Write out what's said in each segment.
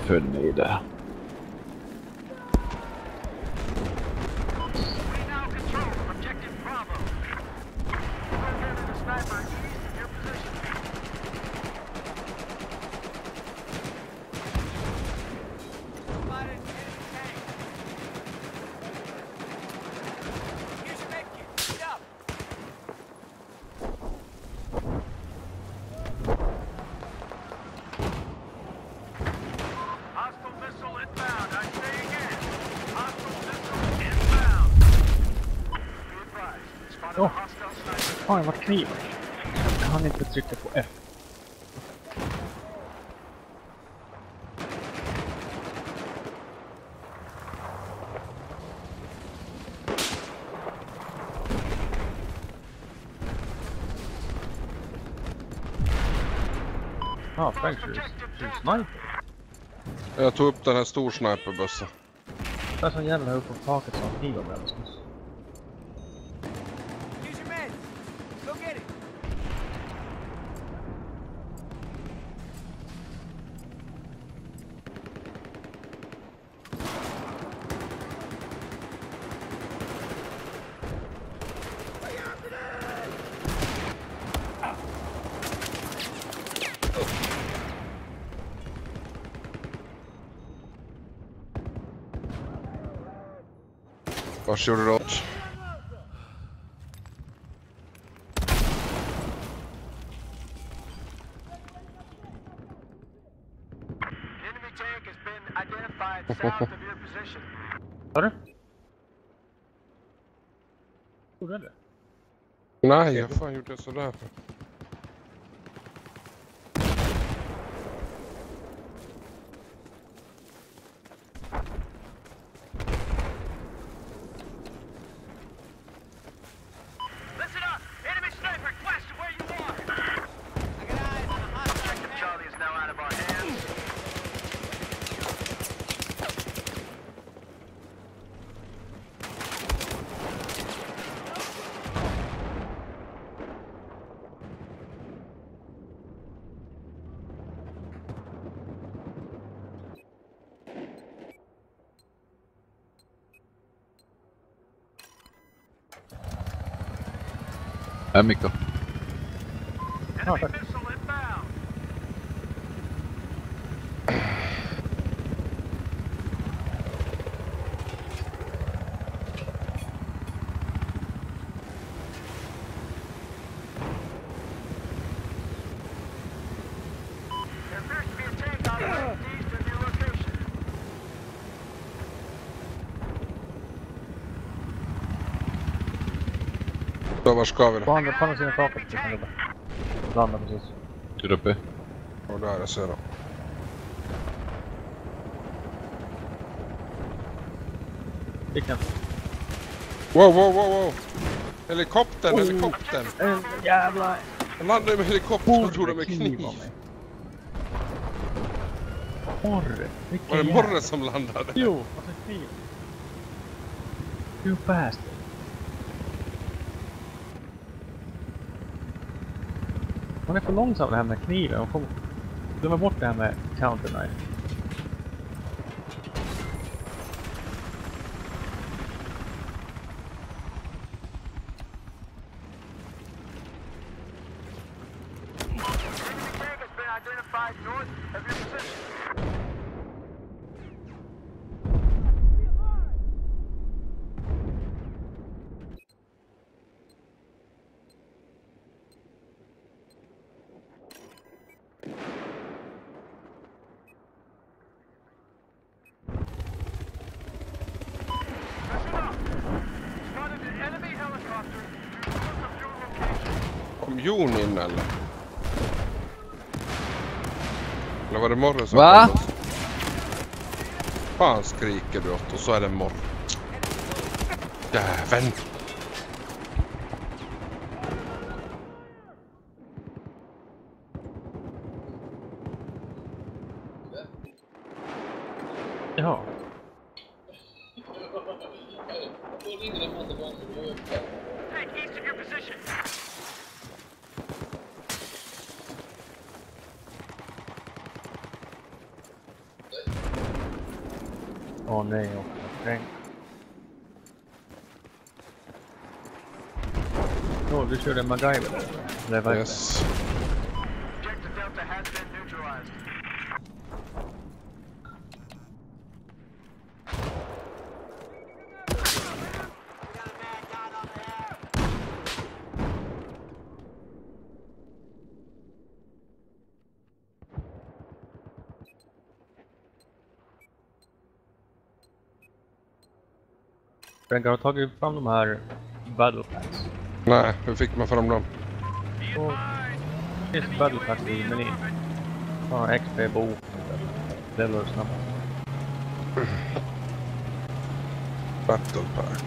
följ med där. Åh! Fan, jag var kniv. Jag hann inte trycka på F. Ah, thanks for sniper. Jag tog upp den här stor sniperbössa. Det är sån jävla upp på taket som knivar med oss. Varsågod Roach. Enemy tank has been identified south of your position. Har du? Gjorde det? Nej, jag fan gjorde jag sådär för. Listen up! Enemy sniper west of where you are! I got eyes on a hostile. Objective Charlie is now out of our hands. Mikko. Enemy missile inbound. There appears to be a tank on the east of your location. Då var ska vi då? På andra sidan taket. Landa precis. Du är uppe. Och där jag ser då. Vilken? Wow, wow, wow, wow. Helikoptern. En jävla... Jag landade med helikoptern och tog det med kniv. Morre. Var det Morre som landade? Jo, och så kniv. Hur fast? Man är för långsam det här med kniven. Man får glömma bort det här med counter-knife. Enemy tank has been identified north of your position. Listen up! Spotted an enemy helicopter north of your location. Kom Jon in eller? Eller var det Morre som Va? kom oss? Fan skriker du åt och så är det Morre. Jäveln! Jaha. Tank east of your position. Åh nej, och Frank. Du körde MacGyver där. Det var Yes. Objective Delta has been neutralized. Frank, har du tagit fram de här battle packs? Nej, hur fick man fram dem? Och finns det battle packs i menyn? Ja, XP, bok, levelar snabbt. Battle pack.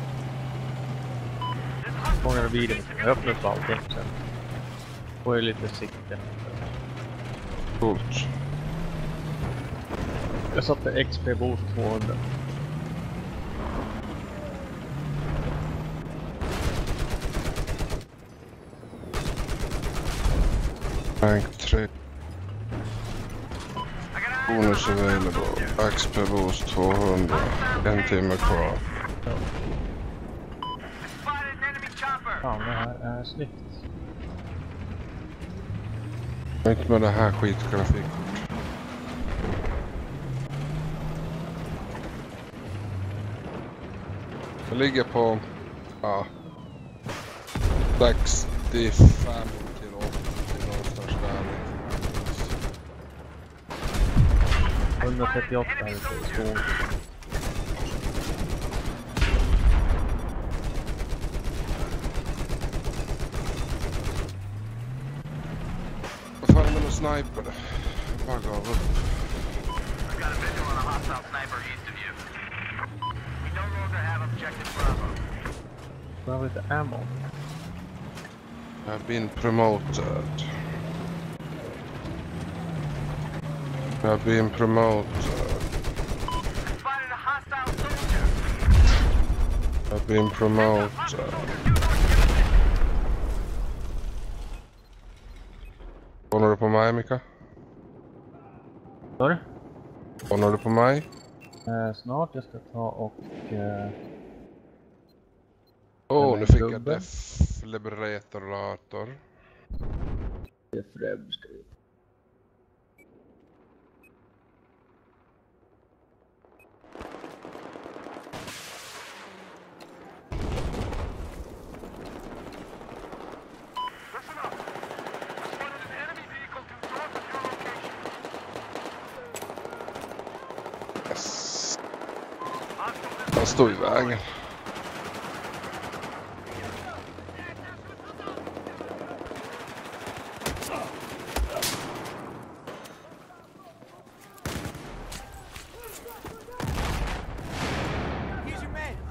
Fångar du videon, jag öppnar upp allting sen. Får jag lite sikte. Coolt. Jag satte XP boost 200. Rank 3. Bonus available. XP boost 200. En timme kvar. Spotted an enemy chopper. Fan, det här är snyggt. Inte med det här skitgrafiken. Jag ligger på 65 till 80 någonstans där. 138 är det stod. Vad fan är det med sniper? Bara gav upp. We've got a visual on a hostile sniper east of you. We no longer have objective Bravo. Jag har lite ammo. I've been promoted. I've been promoted. Spotted a hostile soldier. I've been promoted. Håller du på mig, Mika? Sorry? Håller du på mig? Snart jag ska ta och... Nu fick jag defibrillator. Defreb ska vi... Listen up. Spotted an enemy vehicle to north of your location. Yes. Hostile Han står i vägen. Here's your man.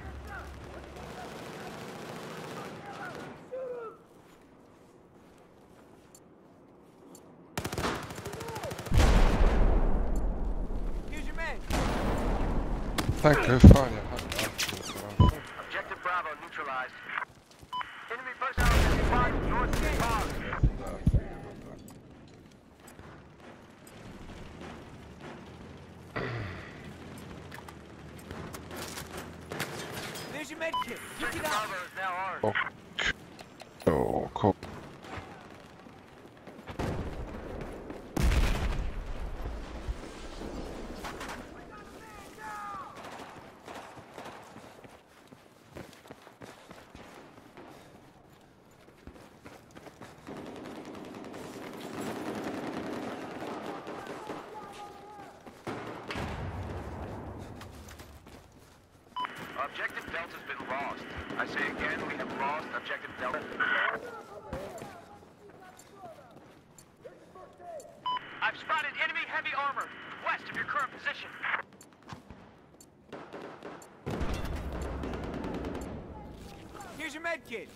Here's your man. Tänk hur fan jag hade allting för den. Objective Bravo neutralized. Enemy personnel spotted north of the pond. There's your med kit. Pick it up. Bravo is now ours. Och... Cool. Objective Delta's been lost. I say again, we have lost Objective Delta. I've spotted enemy heavy armor west of your current position. Here's your med kit.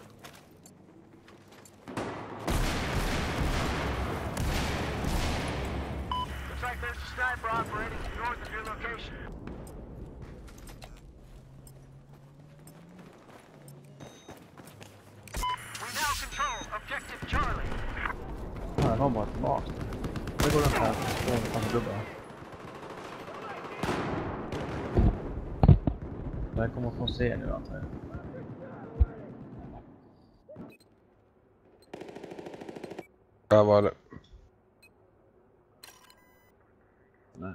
Looks like there's a sniper operating north of your location. We now control Objective Charlie. Här har man ett mat. Det går den här från gubbar. Jag kommer få se nu antar jag. Där var det. Nej.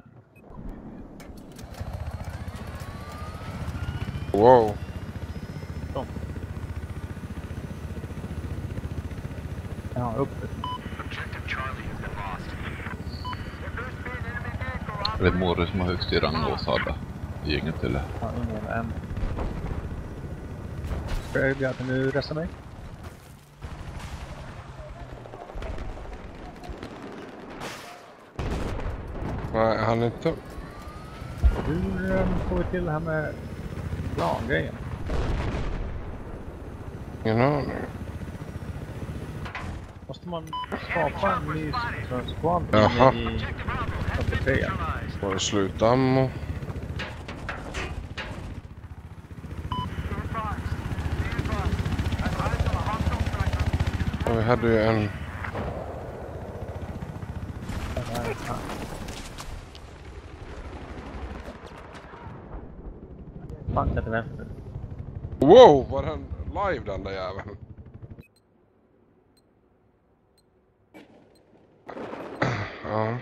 Wow. Så. Ja, uppe. Objective Charlie has been lost. There appears to be an enemy vehicle Det är Morris som har högst i rang och Sada i gänget eller? Ja, ingen än. Ska jag göra att nu resa mig? Nej, han är inte... Hur får vi till det här med plangrejen? Ingen aning. Måste man skapa en ny squad Jaha. i 43? Var det slut ammo? Och vi hade ju en... Banka till vänster. Wow, var den live den där jäveln? Ja.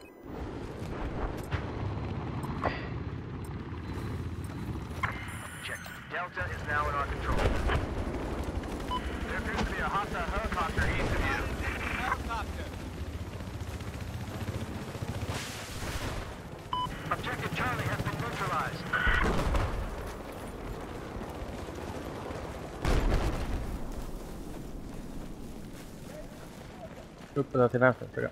Delta is now in our control. There appears to be a hostile helicopter east of you. Helicopter! Objective Charlie has been neutralized. Uppe där till vänster tror jag.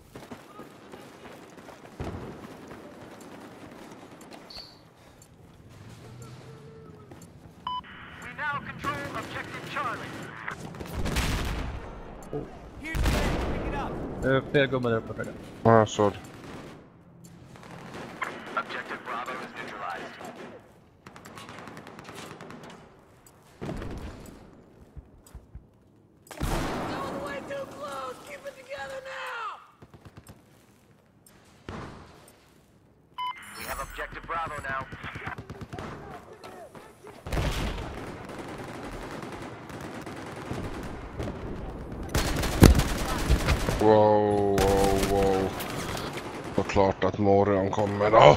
We now control Objective Charlie. Fler gubbar där uppe tror jag. Ja, jag såg det. Objective Bravo is neutralized. Going way too close! Keep it together now! We have Objective Bravo now. Wow, wow, wow. Det var klart att Morion kommer då.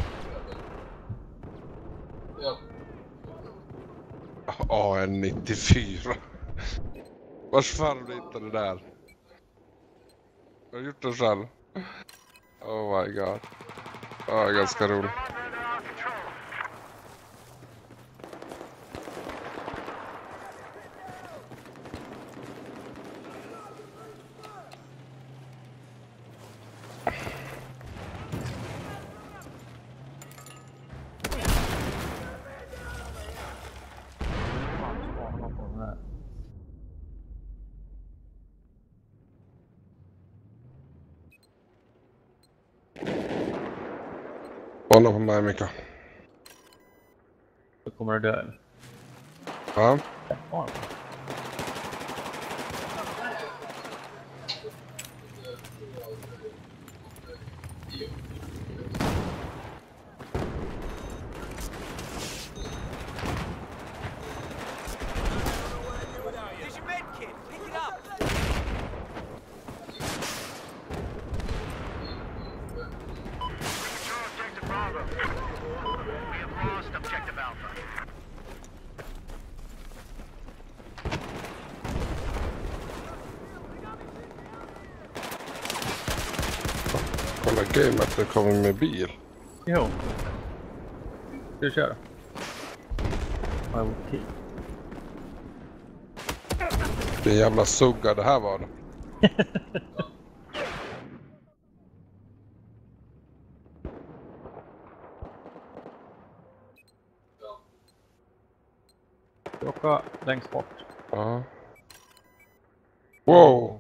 AN94. Vars fan blir inte det där? Jag har gjort det själv. Oh my god. Ja, ganska roligt. Hålla på mig, Mika. Då kommer du dö. Ja. Ja. Here's your med kit. Pick it up. Control Objective Bravo. We have lost Objective Alpha. Kolla gamet, det kommer med bil. Jo. Ska du köra? Okej. Det är en jävla sugga det här var det. Du åker längst bort. Ja. Wow.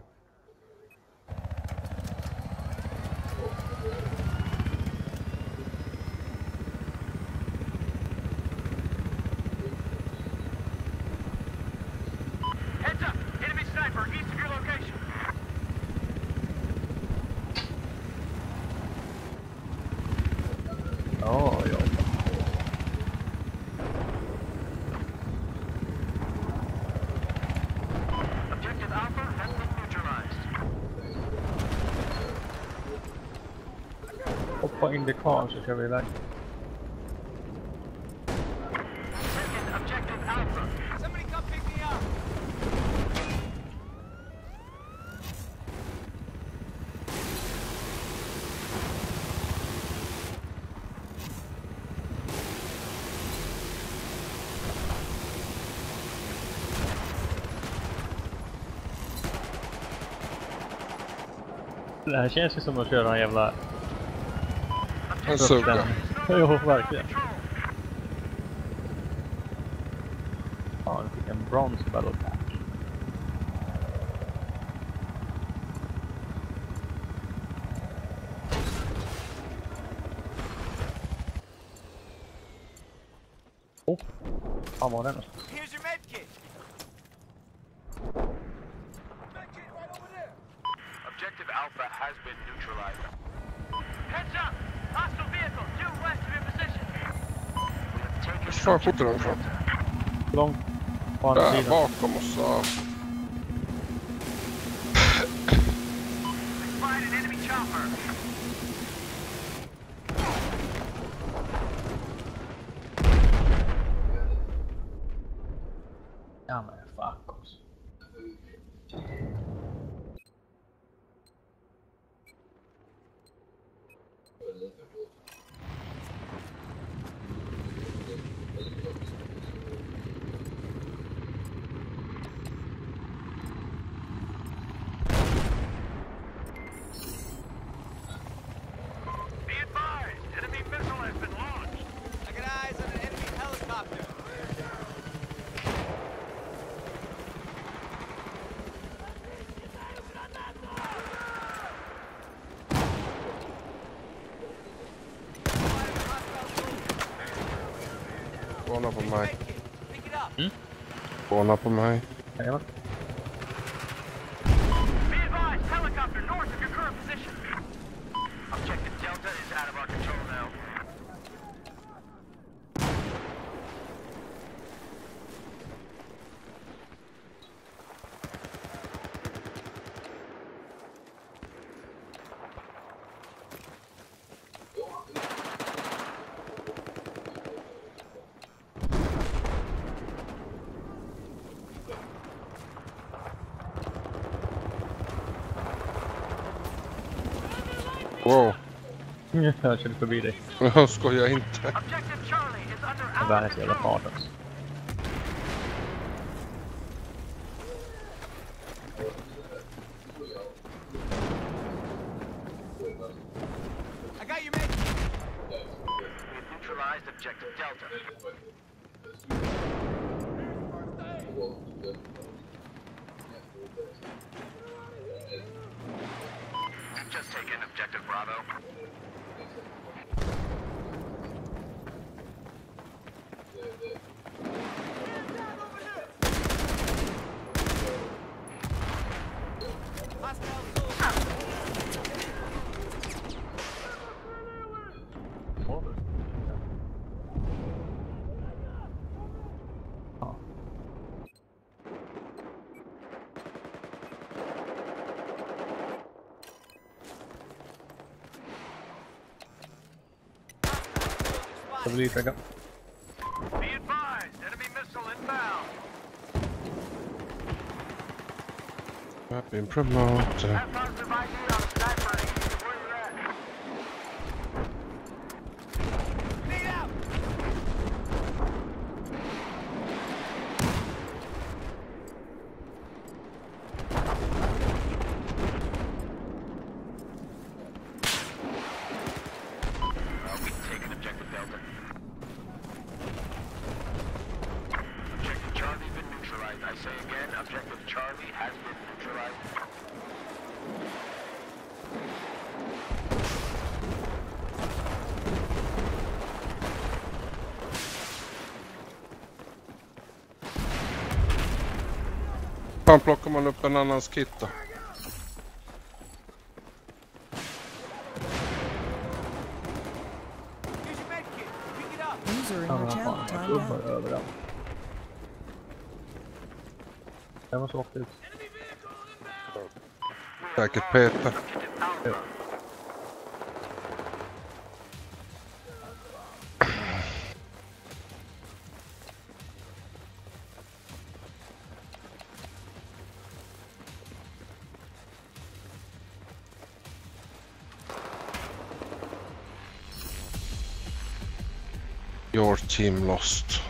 Heads up! Enemy sniper east of your location. Ja, ja. Hoppa in the car så kör vi iväg. Taking objective Alpha. Somebody come pick me up. Det här känns ju som att köra en jävla... En suga. Jo, verkligen. Ja, du fick en bronze battle pack. Oh, fan var den någonstans? Here's your med kit. Med kit right over there. Objective Alpha has been neutralized. Heads up! Hostile vehicle due west of your position. We have taken Hur fan skjuter de ifrån? Långt på andra Där sidan. bakom oss. Ja. We spied an enemy chopper. Ja men fuck oss. Be advised, enemy missile has been launched. I got eyes on an enemy helicopter. Spåna på mig. Pick it up. Spåna på mig. Jajamän. Be advised, helicopter north of your current position. Objective Delta is out of our control now. Wow. Jag körde förbi dig. Jag skojar inte. Objective Charlie is under Det our där är så jävla fart alltså. I got your med kit. We've neutralized objective Delta. We've just taken objective Bravo. Ja. Det blir träcka. Be advised, enemy missile inbound. I've been promoted. Have positive ID on a sniper east of where you're at. Grenade out! We've taken objective Delta. Objective Charlie been neutralized. I say again, objective Charlie has been neutralized. Fan plockar man upp en annans kit då? Here's your med kit. Pick it up. User in Ja your men channel fan, timed gubbar out. överallt. Jag måste åka ut. Säkert Peter. Objective Alpha. Your team lost.